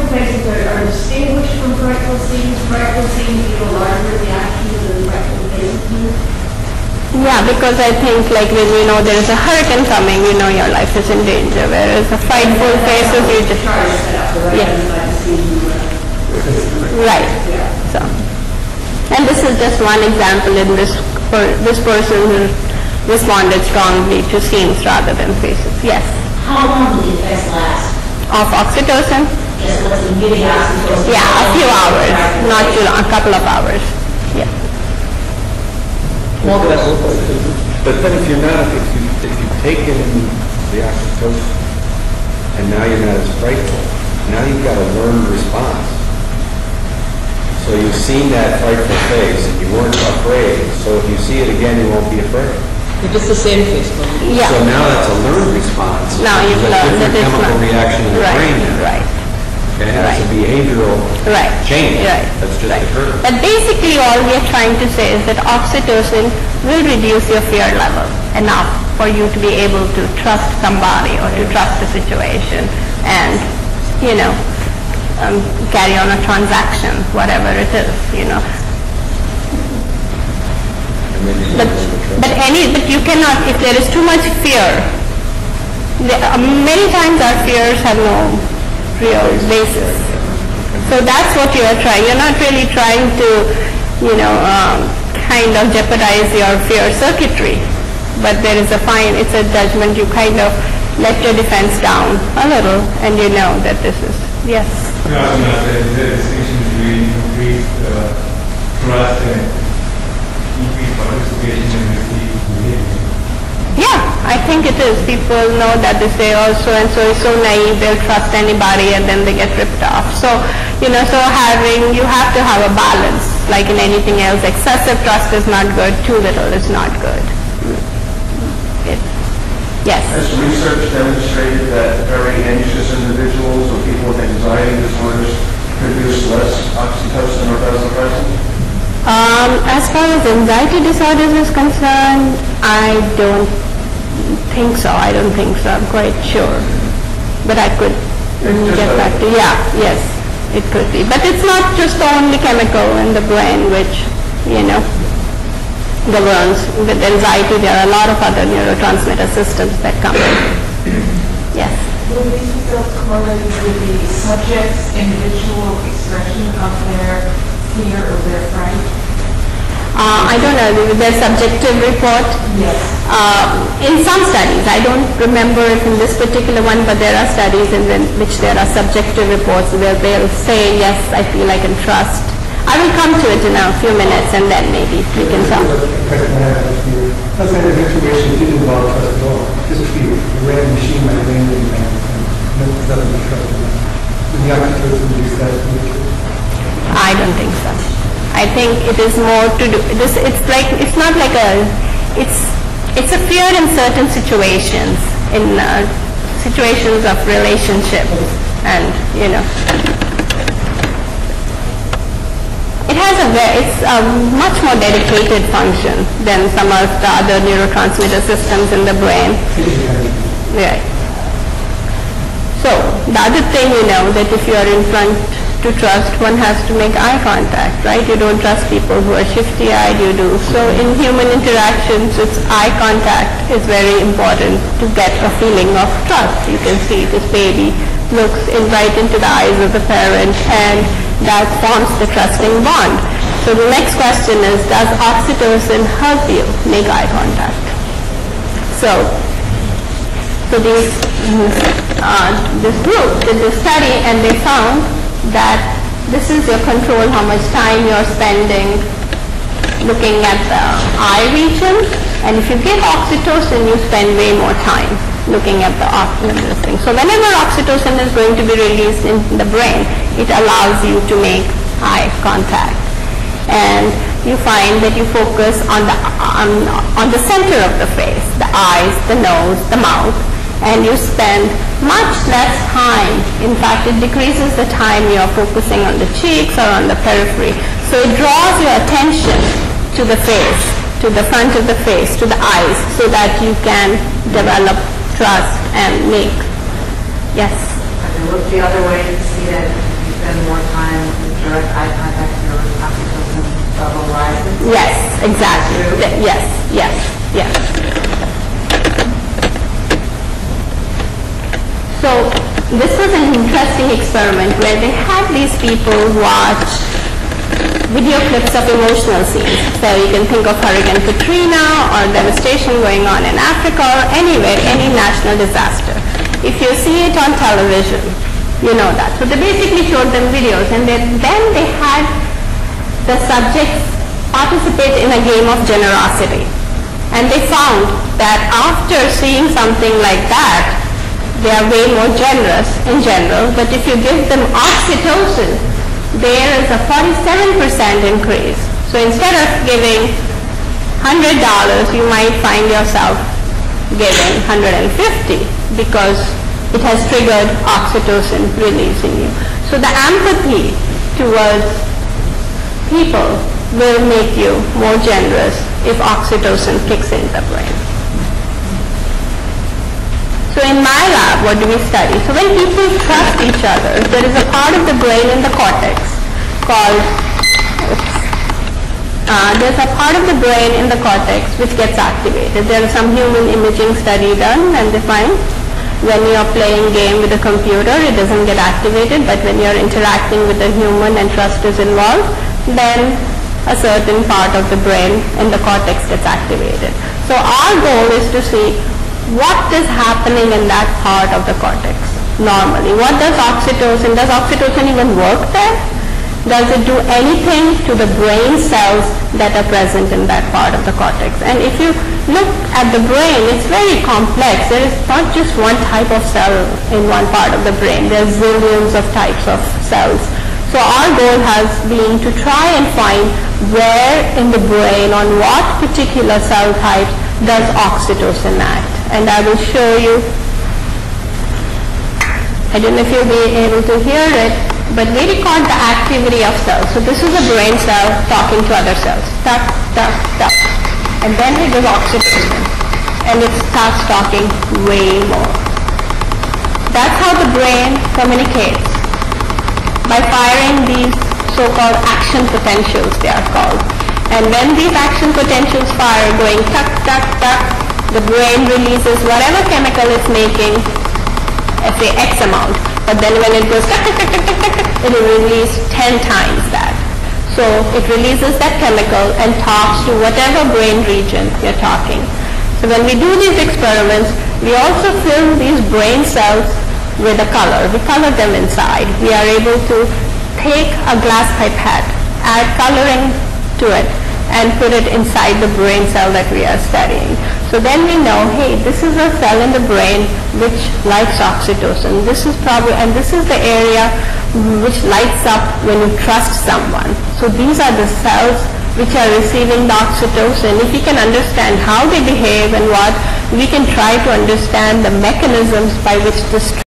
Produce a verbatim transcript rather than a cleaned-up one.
faces are, are distinguished from frightful scenes. Frightful scenes give a larger reaction to the frightful faces. Yeah, because I think like when you know there is a hurricane coming, you know your life is in danger. Whereas a frightful faces, you just yeah. Right. So, and this is just one example in this for this person who responded strongly to scenes rather than faces. Yes. How long do the effects last? Of oxytocin? Yes, what's the giving oxytocin? Yeah, a few hours, not too long, a couple of hours. Yeah. Well, but then if you're not, if you if you've taken the oxytocin and now you're not as frightful, now you've got a learned response. So you've seen that frightful face and you weren't afraid. So if you see it again, you won't be afraid. If it's the same face. Yeah. So now that's a learned response. Now you've There's a learned that different it's chemical not. reaction in the Right. brain now. Right. And it's Right. a behavioral Right. change Right. that's just Right. occurred. But basically all we are trying to say is that oxytocin will reduce your fear level enough for you to be able to trust somebody or to trust a situation and, you know, um, carry on a transaction, whatever it is, you know. But, but any, but you cannot, if there is too much fear, the, uh, many times our fears have no real basis. So that's what you are trying. You're not really trying to, you know, um, kind of jeopardize your fear circuitry. But there is a fine, it's a judgment, you kind of let your defense down a little and you know that this is, yes. No, I was going to say the distinction between increased uh, trust and increased participation in received behavior. Yeah, I think it is. People know that they say, oh, so-and-so is so naive, they'll trust anybody and then they get ripped off. So, you know, so having, you have to have a balance. Like in anything else, excessive trust is not good, too little is not good. It, yes? Has research demonstrated that very anxious individuals or people with anxiety disorders produce less oxytocin or vasopressin? Um, as far as anxiety disorders is concerned, I don't think so. I don't think so. I'm quite sure. But I could mm, get back to, yeah, yes, it could be. But it's not just the only chemical in the brain which, you know, governs. With anxiety, there are a lot of other neurotransmitter systems that come in. Yes. Will these results correlate with the subject's individual expression of their fear or their fright? Uh, I don't know, their subjective report. Yes. Uh, in some studies, I don't remember it in this particular one, but there are studies in the, which there are subjective reports where they'll say, yes, I feel I can trust. I will come to it in a few minutes and then maybe we can talk. That's kind of information didn't involve trust at all. Just fear. A random machine might land in and it doesn't trust in that. And the oxytocin is that nature. I don't think so. I think it is more to do this. It's like it's not like a. It's it's a fear in certain situations, in uh, situations of relationships, and you know, it has a very, it's a much more dedicated function than some of the other neurotransmitter systems in the brain. Right. So the other thing, you know, that if you are in front to trust, one has to make eye contact, right? You don't trust people who are shifty-eyed, you do. So in human interactions, it's eye contact is very important to get a feeling of trust. You can see this baby looks in right into the eyes of the parent and that forms the trusting bond. So the next question is, does oxytocin help you make eye contact? So, so these, uh, this group did this study and they found that this is your control, how much time you're spending looking at the eye region, and if you give oxytocin, you spend way more time looking at the oxytocin thing. So whenever oxytocin is going to be released in the brain, it allows you to make eye contact. And you find that you focus on the, on, on the center of the face, the eyes, the nose, the mouth, and you spend much less time. In fact, it decreases the time you are focusing on the cheeks or on the periphery. So it draws your attention to the face, to the front of the face, to the eyes, so that you can develop trust and make, yes? I can look the other way and see that direct eye contact, your oxytocin level rises? Yes, exactly. Th- Yes, yes, yes. So this was an interesting experiment where they had these people watch video clips of emotional scenes. So you can think of Hurricane Katrina or devastation going on in Africa or anywhere, any national disaster. If you see it on television, you know that. So they basically showed them videos, and then, then they had the subjects participate in a game of generosity. And they found that after seeing something like that, they are way more generous in general, but if you give them oxytocin, there is a forty-seven percent increase. So instead of giving one hundred dollars, you might find yourself giving one hundred fifty because it has triggered oxytocin release in you. So the empathy towards people will make you more generous if oxytocin kicks in the brain. So in my lab, what do we study? So when people trust each other, there is a part of the brain in the cortex called, uh, there's a part of the brain in the cortex which gets activated. There is some human imaging study done, and they find when you are playing game with a computer, it doesn't get activated, but when you are interacting with a human and trust is involved, then a certain part of the brain in the cortex gets activated. So our goal is to see what is happening in that part of the cortex normally. What does oxytocin, does oxytocin even work there? Does it do anything to the brain cells that are present in that part of the cortex? And if you look at the brain, it's very complex. There is not just one type of cell in one part of the brain. There's zillions of types of cells. So our goal has been to try and find where in the brain, on what particular cell types does oxytocin act. And I will show you, I don't know if you'll be able to hear it, but we record the activity of cells. So this is a brain cell talking to other cells. Tuck, tuck, tuck. And then we give oxytocin. And it starts talking way more. That's how the brain communicates. By firing these so-called action potentials, they are called. And when these action potentials fire, going tuck, tuck, tuck, the brain releases whatever chemical it's making, let's say X amount. But then when it goes tuck, tuck, tuck, tuck, tuck, tuck, it will release ten times that. So it releases that chemical and talks to whatever brain region you're talking. So when we do these experiments, we also fill these brain cells with a color. We color them inside. We are able to take a glass pipette, add coloring to it, and put it inside the brain cell that we are studying. So then we know, hey, this is a cell in the brain which likes oxytocin. This is probably, and this is the area which lights up when you trust someone. So these are the cells which are receiving the oxytocin. If we can understand how they behave and what, we can try to understand the mechanisms by which this